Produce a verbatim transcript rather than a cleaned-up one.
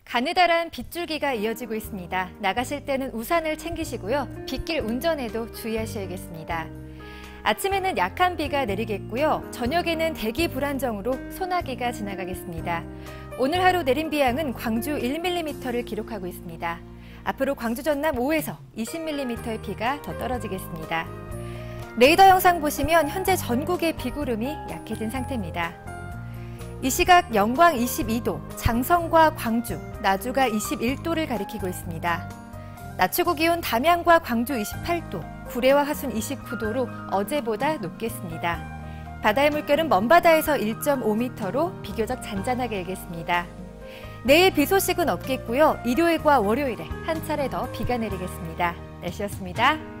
가느다란 빗줄기가 이어지고 있습니다. 나가실 때는 우산을 챙기시고요. 빗길 운전에도 주의하셔야겠습니다. 아침에는 약한 비가 내리겠고요. 저녁에는 대기 불안정으로 소나기가 지나가겠습니다. 오늘 하루 내린 비양은 광주 일 밀리미터를 기록하고 있습니다. 앞으로 광주 전남 오에서 이십 밀리미터의 비가 더 떨어지겠습니다. 레이더 영상 보시면 현재 전국의 비구름이 약해진 상태입니다. 이 시각 영광 이십이 도, 장성과 광주, 나주가 이십일 도를 가리키고 있습니다. 낮 최고 기온 담양과 광주 이십팔 도, 구례와 화순 이십구 도로 어제보다 높겠습니다. 바다의 물결은 먼바다에서 일 점 오 미터로 비교적 잔잔하게 일겠습니다. 내일 비 소식은 없겠고요. 일요일과 월요일에 한 차례 더 비가 내리겠습니다. 날씨였습니다.